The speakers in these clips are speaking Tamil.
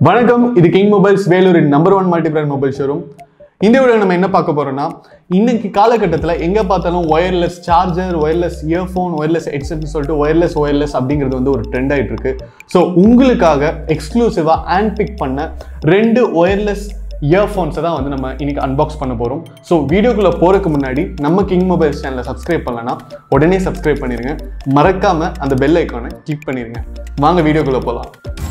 வணக்கம், இது கிங் மொபைல்ஸ் வேலூரின் number 1 multi brand mobile showroom. இந்த வீடியோ நம்ம என்ன பார்க்க போறோம்னா, இன்னைக்கு காலகட்டத்தில் எங்க பார்த்தாலும் wireless charger, wireless earphone, wireless ஹெட்செட்னு சொல்லிட்டு ஒயர்லெஸ் அப்படிங்கிறது வந்து ஒரு ட்ரெண்ட் ஆயிட்டு இருக்கு. ஸோ உங்களுக்காக எக்ஸ்க்ளூசிவா ஹேண்ட் பிக் பண்ண 2 ஒயர்லெஸ் இயர்ஃபோன்ஸை தான் வந்து நம்ம இன்னைக்கு அன்பாக்ஸ் பண்ண போறோம். ஸோ வீடியோக்குள்ள போறதுக்கு முன்னாடி நம்ம கிங் மொபைல்ஸ் சேனலை சப்ஸ்கிரைப் பண்ணலன்னா உடனே சப்ஸ்கிரைப் பண்ணிருங்க. மறக்காம அந்த பெல் ஐக்கானை கிளிக் பண்ணிருங்க. வாங்க வீடியோக்குள்ள போகலாம்.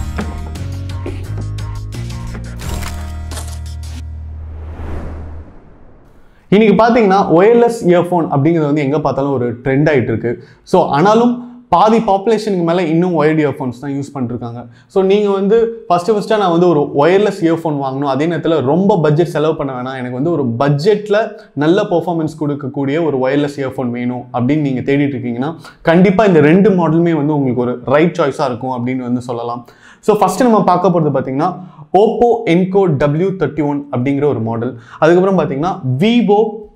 இன்னைக்கு பார்த்தீங்கன்னா ஒயர்லெஸ் இயர்ஃபோன் அப்படிங்கிறது வந்து எங்கே பார்த்தாலும் ஒரு ட்ரெண்ட் ஆகிட்டு இருக்கு. ஸோ ஆனாலும் பாதி பாப்புலேஷனுக்கு மேலே இன்னும் ஒயர்ட் இயர்ஃபோன்ஸ் தான் யூஸ் பண்ணிருக்காங்க. ஸோ நீங்கள் வந்து ஃபஸ்ட்டாக நான் வந்து ஒரு ஒயர்லெஸ் இயர்ஃபோன் வாங்கணும், அதே நேரத்தில் ரொம்ப பட்ஜெட் செலவு பண்ண வேணாம், எனக்கு வந்து ஒரு பட்ஜெட்டில் நல்ல பெர்ஃபார்மன்ஸ் கொடுக்கக்கூடிய ஒரு ஒயர்லெஸ் இயர்ஃபோன் வேணும் அப்படின்னு நீங்கள் தேடிட்டு இருக்கீங்கன்னா கண்டிப்பாக இந்த 2 மாடலுமே வந்து உங்களுக்கு ஒரு ரைட் சாய்ஸாக இருக்கும் அப்படின்னு வந்து சொல்லலாம். ஸோ ஃபஸ்ட்டு நம்ம பார்க்க போகிறது பார்த்தீங்கன்னா OPPO Enco W31 அப்படிங்கிற ஒரு மாடல். அதுக்கப்புறம் பார்த்தீங்கன்னா Vivo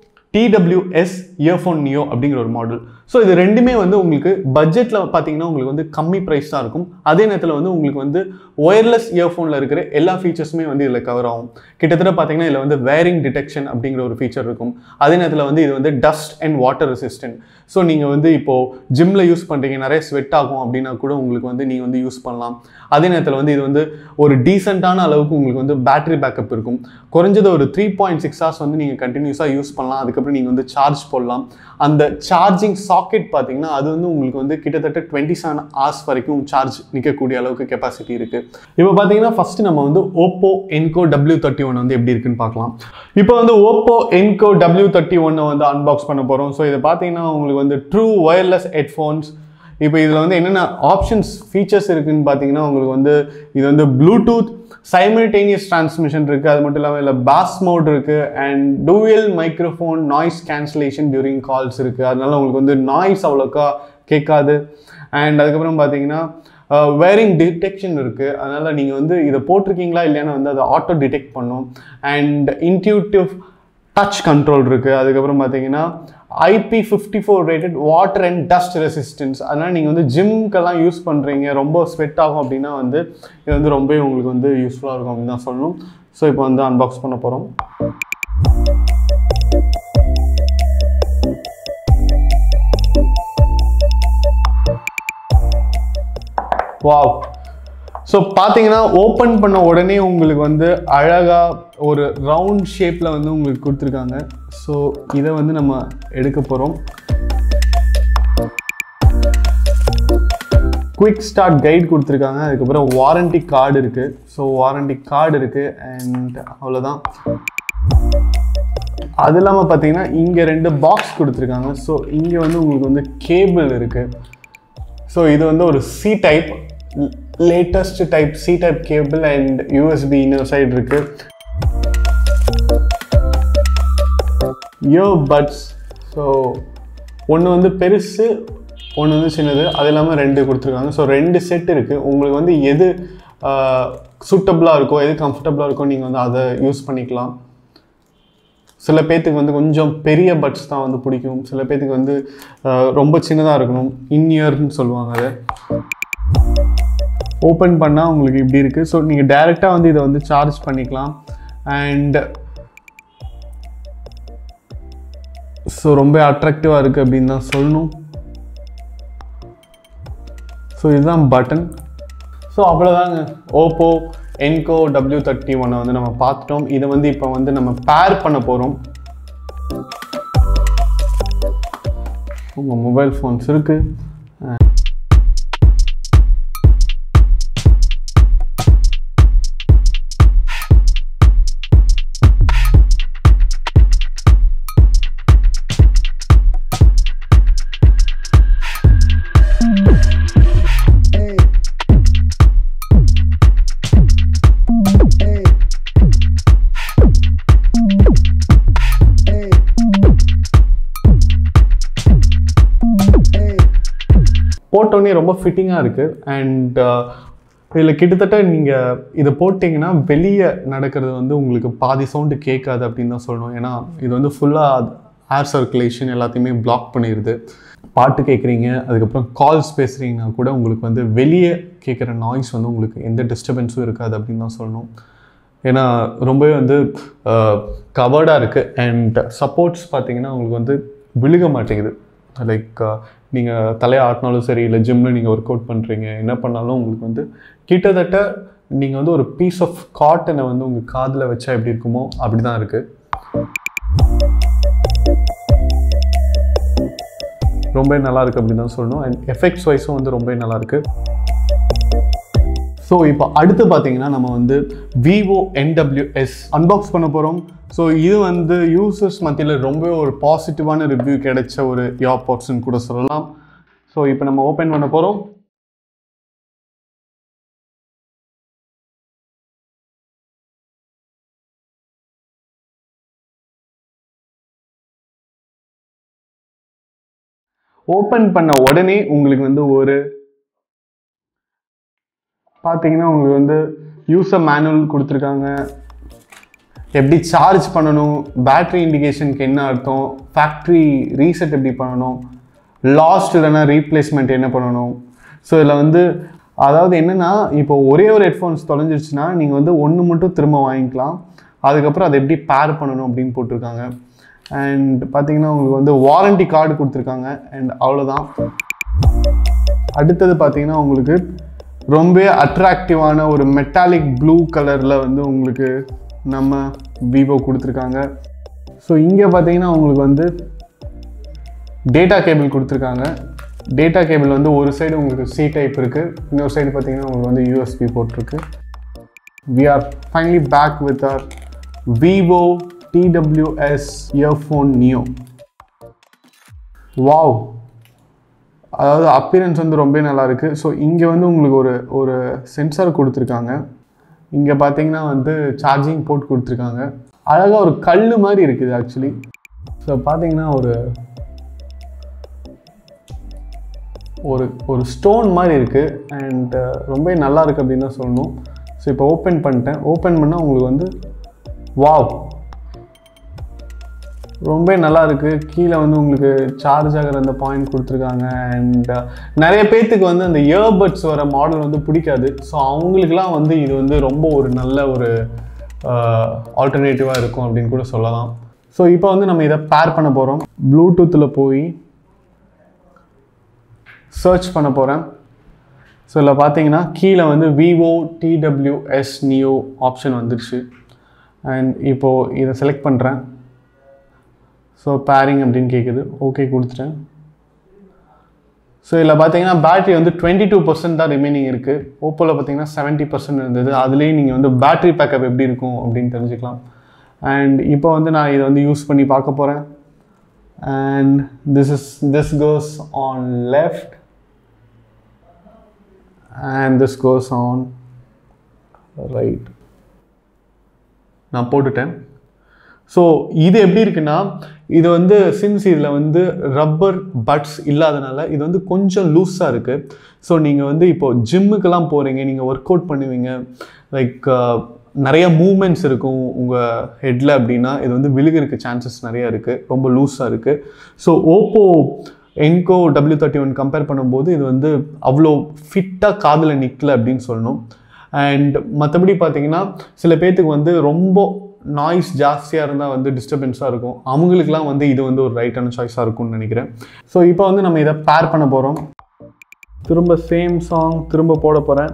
TWS இயர்ஃபோன் நியோ அப்படிங்கிற ஒரு மாடல். ஸோ இது ரெண்டுமே வந்து உங்களுக்கு பட்ஜெட்டில் பார்த்தீங்கன்னா உங்களுக்கு வந்து கம்மி ப்ரைஸ் தான் இருக்கும். அதே நேரத்தில் வந்து உங்களுக்கு வந்து ஒயர்லெஸ் இயர்ஃபோனில் இருக்கிற எல்லா ஃபீச்சர்ஸுமே வந்து இதில் கவர் ஆகும். கிட்டத்தட்ட பார்த்தீங்கன்னா இதில் வந்து வேரிங் டிடெக்ஷன் அப்படிங்கிற ஒரு ஃபீச்சர் இருக்கும். அதே நேரத்தில் வந்து இது வந்து dust and water resistant. So நீங்கள் வந்து இப்போது ஜிம்மில் யூஸ் பண்ணுறீங்க, நிறைய ஸ்வெட் ஆகும் அப்படின்னா கூட உங்களுக்கு வந்து நீங்கள் வந்து யூஸ் பண்ணலாம். அதே நேரத்தில் வந்து இது வந்து ஒரு டீசெண்டான அளவுக்கு உங்களுக்கு வந்து பேட்டரி பேக்கப் இருக்கும். குறைஞ்சது ஒரு 3.6 hours வந்து நீங்கள் கண்டினியூஸாக யூஸ் பண்ணலாம். அதுக்கப்புறம் நீங்கள் வந்து சார்ஜ் போடலாம். அந்த சார்ஜிங் சாக்கெட் பார்த்தீங்கன்னா அது வந்து உங்களுக்கு வந்து கிட்டத்தட்ட 27 hours வரைக்கும் சார்ஜ் நிற்கக்கூடிய அளவுக்கு கெப்பாசிட்டி இருக்குது. இப்போ பார்த்தீங்கன்னா ஃபஸ்ட்டு நம்ம வந்து OPPO Enco W31 வந்து எப்படி இருக்குன்னு பார்க்கலாம். இப்போ வந்து OPPO Enco W31 வந்து அன்பாக்ஸ் பண்ண போகிறோம். ஸோ இதை பார்த்தீங்கன்னா உங்களுக்கு வந்து ட்ரூ ஒயர்லெஸ் ஹெட்ஃபோன்ஸ். இப்போ இதில் வந்து என்னென்ன ஆப்ஷன்ஸ் ஃபீச்சர்ஸ் இருக்குதுன்னு பார்த்தீங்கன்னா உங்களுக்கு வந்து இது வந்து ப்ளூடூத் சைமல்டேனியஸ் டிரான்ஸ்மிஷன் இருக்குது. அது மட்டும் இல்லாமல் இல்லை பாஸ் மோட் இருக்குது and dual microphone noise cancellation during calls இருக்குது. அதனால உங்களுக்கு வந்து நாய்ஸ் அவ்வளோக்கா கேட்காது. அண்ட் அதுக்கப்புறம் பார்த்தீங்கன்னா வேரிங் டிடெக்ஷன் இருக்குது. அதனால் நீங்கள் வந்து இதை போட்டிருக்கீங்களா இல்லைன்னா வந்து அதை ஆட்டோ டிடெக்ட் பண்ணும். அண்ட் இன்ட்யூட்டிவ் டச் கண்ட்ரோல் இருக்குது. அதுக்கப்புறம் பார்த்தீங்கன்னா IP54 rated water and dust resistance. அதனால் நீங்கள் வந்து ஜிம்க்கெல்லாம் யூஸ் பண்ணுறீங்க, ரொம்ப ஸ்வெட் ஆகும் அப்படின்னா வந்து இது வந்து ரொம்ப உங்களுக்கு வந்து யூஸ்ஃபுல்லாக இருக்கும் அப்படின்னு தான் சொல்லணும். ஸோ இப்போ வந்து அன்பாக்ஸ் பண்ண போகிறோம். வாவ்! ஸோ பார்த்தீங்கன்னா ஓப்பன் பண்ண உடனே உங்களுக்கு வந்து அழகாக ஒரு ரவுண்ட் ஷேப்பில் வந்து உங்களுக்கு கொடுத்துருக்காங்க. ஸோ இதை வந்து நம்ம எடுக்க போகிறோம். குவிக் ஸ்டார்ட் கைட் கொடுத்துருக்காங்க. அதுக்கப்புறம் வாரண்டி கார்டு இருக்குது. ஸோ வாரண்டி கார்டு இருக்குது அண்ட் அவ்வளோதான். அது இல்லாமல் பார்த்தீங்கன்னா இங்கே 2 பாக்ஸ் கொடுத்துருக்காங்க. ஸோ இங்கே வந்து உங்களுக்கு வந்து கேபிள் இருக்குது. ஸோ இது வந்து ஒரு C type, latest type C type cable and USB இன்னொரு சைடு இருக்கு. இயர்பட்ஸ். ஸோ ஒன்று வந்து பெருசு, ஒன்று வந்து சின்னது, அது இல்லாமல் 2 கொடுத்துருக்காங்க. ஸோ 2 செட் இருக்குது. உங்களுக்கு வந்து எது சூட்டபுளாக இருக்கோ, எது கம்ஃபர்டபுளாக இருக்கோ நீங்கள் வந்து அதை யூஸ் பண்ணிக்கலாம். சில பேர்த்துக்கு வந்து கொஞ்சம் பெரிய பட்ஸ் தான் வந்து பிடிக்கும், சில பேர்த்துக்கு வந்து ரொம்ப சின்னதாக இருக்கணும், இன்இயர்னு சொல்லுவாங்க அதை. ஓப்பன் பண்ணால் உங்களுக்கு இப்படி இருக்குது. ஸோ நீங்கள் டைரெக்டாக வந்து இதை வந்து சார்ஜ் பண்ணிக்கலாம். அண்ட் ஸோ ரொம்ப அட்ராக்டிவாக இருக்குது அப்படின்னு தான் சொல்லணும். ஸோ இதுதான் பட்டன். ஸோ அவ்வளோதாங்க, OPPO Enco W31 வந்து நம்ம பார்த்துட்டோம். இதை வந்து இப்போ வந்து நம்ம பேர் பண்ண போகிறோம். உங்கள் மொபைல் ஃபோன்ஸ் இருக்குது. போட்டோன்னே ரொம்ப ஃபிட்டிங்காக இருக்குது. அண்ட் இதில் கிட்டத்தட்ட நீங்கள் இதை போட்டிங்கன்னா வெளியே நடக்கிறது வந்து உங்களுக்கு பாதி சவுண்டு கேட்காது அப்படின்னு தான் சொல்லணும். ஏன்னா இது வந்து ஃபுல்லாக ஏர் சர்க்குலேஷன் எல்லாத்தையுமே பிளாக் பண்ணிடுது. பாட்டு கேட்குறீங்க, அதுக்கப்புறம் கால்ஸ் பேசுகிறீங்கன்னா கூட உங்களுக்கு வந்து வெளியே கேட்குற நாய்ஸ் வந்து உங்களுக்கு எந்த டிஸ்டர்பன்ஸும் இருக்காது அப்படின்னு தான் சொல்லணும். ஏன்னா ரொம்பவே வந்து கவர்டாக இருக்குது. அண்ட் சப்போர்ட்ஸ் பார்த்தீங்கன்னா உங்களுக்கு வந்து விழுக மாட்டேங்குது. லைக் நீங்கள் தலையை ஆட்டினாலும் சரி, இல்லை ஜிம்மில் நீங்கள் ஒர்க் அவுட் பண்ணுறீங்க, என்ன பண்ணாலும் உங்களுக்கு வந்து கிட்டத்தட்ட நீங்கள் வந்து ஒரு பீஸ் ஆஃப் காட்டனை வந்து உங்கள் காதில் வச்சா எப்படி இருக்குமோ அப்படி தான் இருக்குது. ரொம்ப நல்லா இருக்குது அப்படின்னு தான் சொல்லணும். அண்ட் எஃபெக்ட்ஸ் வைஸும் வந்து ரொம்ப நல்லாயிருக்கு. ஸோ இப்போ அடுத்து பார்த்தீங்கன்னா நம்ம வந்து Vivo NWS அன்பாக்ஸ் பண்ண போகிறோம். ஸோ இது வந்து யூசர்ஸ் மத்தியில் ரொம்ப ஒரு பாசிட்டிவான ரிவ்யூ கிடைச்ச ஒரு இயர்பாட்ஸ்ன்னு கூட சொல்லலாம். ஸோ இப்போ நம்ம ஓப்பன் பண்ண போகிறோம். ஓப்பன் பண்ண உடனே உங்களுக்கு வந்து ஒரு பார்த்தீங்கன்னா உங்களுக்கு வந்து யூசர் மேனுவல் கொடுத்துருக்காங்க. எப்படி சார்ஜ் பண்ணணும், பேட்ரி இண்டிகேஷனுக்கு என்ன அர்த்தம், ஃபேக்ட்ரி ரீசெட் எப்படி பண்ணணும், லாஸ்ட் இல்லைனா ரீப்ளேஸ்மெண்ட் என்ன பண்ணணும். ஸோ இதில் வந்து அதாவது என்னென்னா, இப்போ ஒரே ஒரு ஹெட்ஃபோன்ஸ் தொலைஞ்சிருச்சுன்னா நீங்கள் வந்து ஒன்று மட்டும் திரும்ப வாங்கிக்கலாம். அதுக்கப்புறம் அதை எப்படி பேர் பண்ணணும் அப்படின்னு போட்டிருக்காங்க. அண்ட் பார்த்தீங்கன்னா உங்களுக்கு வந்து வாரண்டி கார்டு கொடுத்துருக்காங்க. அண்ட் அவ்வளோதான். அடுத்தது பார்த்தீங்கன்னா உங்களுக்கு ரொம்ப அட்ராக்டிவான ஒரு மெட்டாலிக் ப்ளூ கலரில் வந்து உங்களுக்கு நம்ம Vivo கொடுத்துருக்காங்க. ஸோ இங்கே பார்த்தீங்கன்னா உங்களுக்கு வந்து டேட்டா கேபிள் கொடுத்துருக்காங்க. டேட்டா கேபிள் வந்து ஒரு சைடு உங்களுக்கு C டைப் இருக்குது, இன்னொரு சைடு பார்த்தீங்கன்னா உங்களுக்கு வந்து USB போட்டிருக்கு. We are finally back with our Vivo TWS earphone neo. Wow, அதாவது அப்பியரன்ஸ் வந்து ரொம்ப நல்லா இருக்குது. ஸோ இங்கே வந்து உங்களுக்கு ஒரு சென்சார் கொடுத்துருக்காங்க. இங்கே பார்த்தீங்கன்னா வந்து சார்ஜிங் போர்ட் கொடுத்துருக்காங்க. அழகாக ஒரு கல் மாதிரி இருக்குது ஆக்சுவலி. ஸோ பார்த்தீங்கன்னா ஒரு ஸ்டோன் மாதிரி இருக்குது. அண்ட் ரொம்ப நல்லா இருக்குது அப்படின்னு தான் சொல்லணும். ஸோ இப்போ ஓப்பன் பண்ணிட்டேன். ஓப்பன் பண்ணால் உங்களுக்கு வந்து வாவ், ரொம்ப நல்லா இருக்குது. கீழே வந்து உங்களுக்கு சார்ஜ் ஆகிற அந்த பாயிண்ட் கொடுத்துருக்காங்க. அண்ட் நிறைய பேர்த்துக்கு வந்து அந்த இயர்பட்ஸ் வர மாடல் வந்து பிடிக்காது. ஸோ அவங்களுக்குலாம் வந்து இது வந்து ரொம்ப ஒரு நல்ல ஒரு ஆல்டர்னேட்டிவாக இருக்கும் அப்படின்னு கூட சொல்லலாம். ஸோ இப்போ வந்து நம்ம இதை பேர் பண்ண போகிறோம். ப்ளூடூத்தில் போய் சர்ச் பண்ண போகிறேன். ஸோ இதில் பார்த்தீங்கன்னா கீழே வந்து Vivo TWS நியோ ஆப்ஷன் வந்துடுச்சு. அண்ட் இப்போது இதை செலக்ட் பண்ணுறேன். ஸோ பேரிங் அப்படின்னு கேட்குது. ஓகே கொடுத்துட்டேன். ஸோ இதில் பார்த்தீங்கன்னா பேட்ரி வந்து 22% தான் ரிமைனிங் இருக்குது. ஓப்போவில் பார்த்தீங்கன்னா 70% இருந்தது. அதுலேயே நீங்கள் வந்து பேட்ரி பேக்கப் எப்படி இருக்கும் அப்படின்னு தெரிஞ்சுக்கலாம். அண்ட் இப்போ வந்து நான் இதை வந்து யூஸ் பண்ணி பார்க்க போகிறேன். And this goes on left and this goes on right. நான் போட்டுட்டேன். ஸோ இது எப்படி இருக்குன்னா, இது வந்து சின்ஸ் இதில் வந்து ரப்பர் பட்ஸ் இல்லாதனால இது வந்து கொஞ்சம் லூஸாக இருக்குது. ஸோ நீங்கள் வந்து இப்போது ஜிம்முக்கெல்லாம் போகிறீங்க, நீங்கள் ஒர்க் அவுட் பண்ணுவீங்க, லைக் நிறைய மூமெண்ட்ஸ் இருக்கும் உங்கள் ஹெட்டில் அப்படின்னா இது வந்து விழுகிறதுக்கு சான்சஸ் நிறையா இருக்குது. ரொம்ப லூஸாக இருக்குது. So OPPO Enco W31 compare பண்ணும்போது இது வந்து அவ்வளோ ஃபிட்டாக காதில் நிற்கலை அப்படின்னு சொல்லணும். அண்ட் மற்றபடி பார்த்தீங்கன்னா சில பேர்த்துக்கு வந்து ரொம்ப நாய்ஸ் ஜாஸ்தியாக இருந்தால் வந்து டிஸ்டர்பன்ஸாக இருக்கும். அவங்களுக்குலாம் வந்து இது வந்து ஒரு ரைட்டான சாய்ஸாக இருக்கும்னு நினைக்கிறேன். ஸோ இப்போ வந்து நம்ம இதை பேர் பண்ண போகிறோம். திரும்ப சேம் சாங் திரும்ப போட போகிறேன்.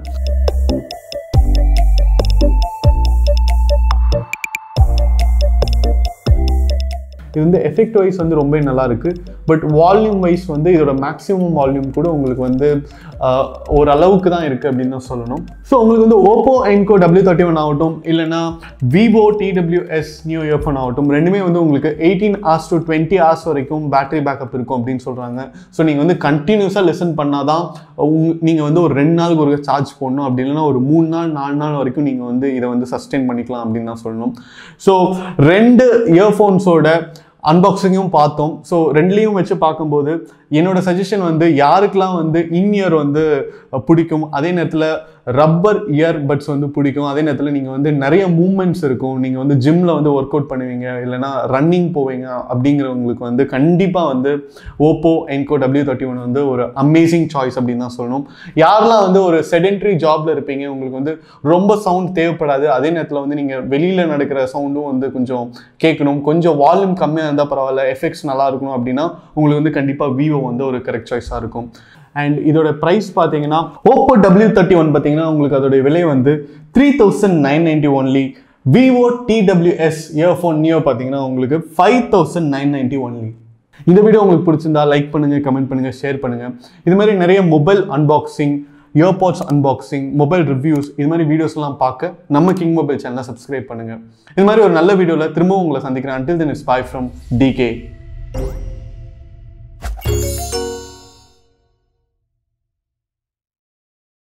இது வந்து எஃபெக்ட் வைஸ் வந்து ரொம்ப நல்லா இருக்குது. பட் வால்யூம் வைஸ் வந்து இதோட மேக்ஸிமம் வால்யூம் கூட உங்களுக்கு வந்து ஓரளவுக்கு தான் இருக்குது அப்படின்னு தான் சொல்லணும். ஸோ உங்களுக்கு வந்து OPPO Enco W31 ஆகட்டும், இல்லைனா Vivo TWS நியூ இயர்ஃபோன் ஆகட்டும், ரெண்டுமே வந்து உங்களுக்கு 18 hours to 20 hours வரைக்கும் பேட்டரி பேக்கப் இருக்கும் அப்படின்னு சொல்கிறாங்க. ஸோ நீங்கள் வந்து கண்டினியூஸாக லிசன் பண்ணால் தான் நீங்கள் வந்து ஒரு 2 நாளுக்கு ஒரு சார்ஜ் போடணும், அப்படி இல்லைன்னா ஒரு 3 நாள் 4 நாள் வரைக்கும் நீங்கள் வந்து இதை வந்து சஸ்டெயின் பண்ணிக்கலாம் அப்படின்னு தான் சொல்லணும். ஸோ 2 இயர்ஃபோன்ஸோட அன்பாக்சிங்கும் பார்த்தோம். ஸோ ரெண்டுலேயும் வச்சு பார்க்கும்போது என்னோட சஜஷன் வந்து யாருக்கெல்லாம் வந்து இன்இயர் வந்து பிடிக்கும், அதே நேரத்தில் ரப்பர் இயர்பட்ஸ் வந்து பிடிக்கும், அதே நேரத்தில் நீங்கள் வந்து நிறைய மூமெண்ட்ஸ் இருக்கும், நீங்கள் வந்து ஜிம்மில் வந்து ஒர்க் அவுட் பண்ணுவீங்க, இல்லைனா ரன்னிங் போவீங்க அப்படிங்கிறவங்களுக்கு வந்து கண்டிப்பாக வந்து OPPO Enco W31 வந்து ஒரு அமேசிங் சாய்ஸ் அப்படின்னு தான் சொல்லணும். யாரெல்லாம் வந்து ஒரு செடென்ட்ரி ஜாப்ல இருப்பீங்க, உங்களுக்கு வந்து ரொம்ப சவுண்ட் தேவைப்படாது, அதே நேரத்தில் வந்து நீங்கள் வெளியில் நடக்கிற சவுண்டும் வந்து கொஞ்சம் கேட்கணும், கொஞ்சம் வால்யூம் கம்மியாக இருந்தால் பரவாயில்ல, எஃபெக்ட்ஸ் நல்லா இருக்கணும் அப்படின்னா உங்களுக்கு வந்து கண்டிப்பாக Vivo வந்து ஒரு கரெக்ட் சாய்ஸாக இருக்கும். அண்ட் இதோட ப்ரைஸ் பார்த்தீங்கன்னா OPPO W31 பார்த்தீங்கன்னா உங்களுக்கு அதோடைய விலை வந்து 3990 only. Vivo TWS earphone neo பார்த்தீங்கன்னா உங்களுக்கு 5990 ஒன்லி. இந்த வீடியோ உங்களுக்கு பிடிச்சிருந்தா லைக் பண்ணுங்க, கமெண்ட் பண்ணுங்க, ஷேர் பண்ணுங்க. இது மாதிரி நிறைய mobile unboxing, earbuds unboxing, mobile reviews, இது மாதிரி வீடியோஸ்லாம் பார்க்க நம்ம கிங் மொபைல் சேனலை சப்ஸ்கிரைப் பண்ணுங்க. இது மாதிரி ஒரு நல்ல வீடியோவில் திரும்பவும் உங்களை சந்திக்கிறேன். Until then, it's bye from DK.